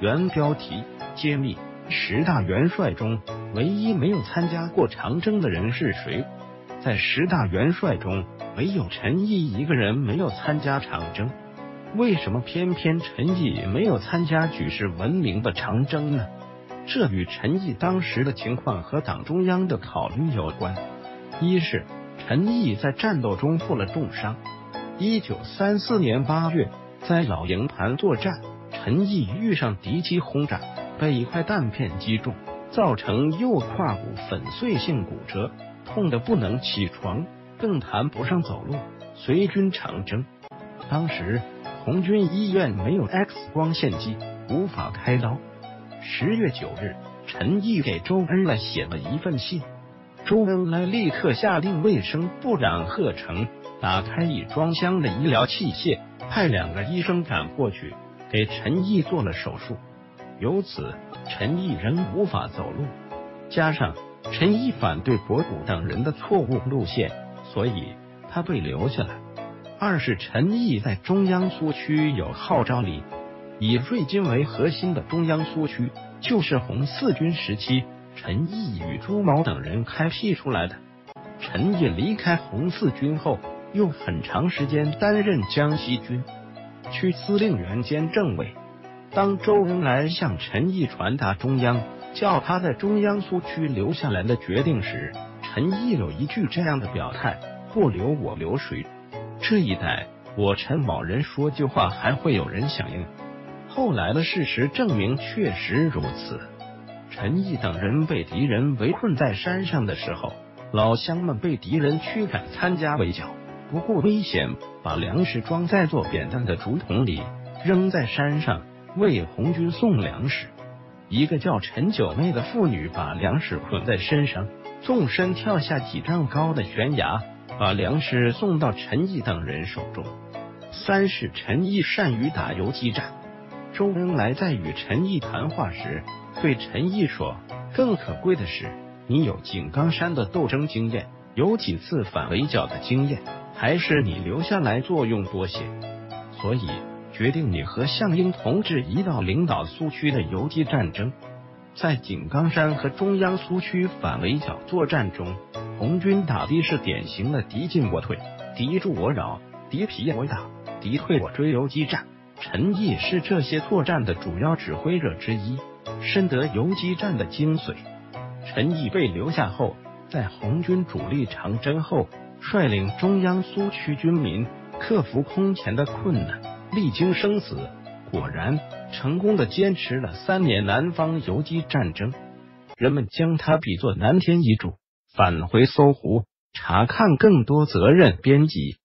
原标题：揭秘10大元帅中唯一没有参加过长征的人是谁？在10大元帅中，唯有陈毅一个人没有参加长征。为什么偏偏陈毅没有参加举世闻名的长征呢？这与陈毅当时的情况和党中央的考虑有关。一是陈毅在战斗中负了重伤。1934年8月，在老营盘作战，陈毅遇上敌机轰炸，被一块弹片击中，造成右胯骨粉碎性骨折，痛得不能起床，更谈不上走路，随军长征。当时红军医院没有 X 光线机，无法开刀。10月9日，陈毅给周恩来写了一份信，周恩来立刻下令卫生部长贺成打开已装箱的医疗器械，派2个医生赶过去给陈毅做了手术。由此陈毅仍无法走路，加上陈毅反对博古等人的错误路线，所以他被留下来。二是陈毅在中央苏区有号召力，以瑞金为核心的中央苏区就是红四军时期陈毅与朱毛等人开辟出来的。陈毅离开红四军后，又很长时间担任江西军区司令员兼政委。当周恩来向陈毅传达中央叫他在中央苏区留下来的决定时，陈毅有一句这样的表态：不留我留谁？这一代我陈某人说句话还会有人响应。后来的事实证明确实如此。陈毅等人被敌人围困在山上的时候，老乡们被敌人驱赶参加围剿，不顾危险把粮食装在做扁担的竹筒里，扔在山上为红军送粮食。一个叫陈九妹的妇女把粮食捆在身上，纵身跳下几丈高的悬崖，把粮食送到陈毅等人手中。三是陈毅善于打游击战。周恩来在与陈毅谈话时对陈毅说，更可贵的是你有井冈山的斗争经验，有几次反围剿的经验，还是你留下来作用多些，所以决定你和项英同志一道领导苏区的游击战争。在井冈山和中央苏区反围剿作战中，红军打的是典型的敌进我退，敌驻我扰，敌疲我打，敌退我追游击战。陈毅是这些作战的主要指挥者之一，深得游击战的精髓。陈毅被留下后，在红军主力长征后，率领中央苏区军民克服空前的困难，历经生死，果然成功的坚持了3年南方游击战争。人们将他比作南天一柱。返回搜狐，查看更多责任编辑。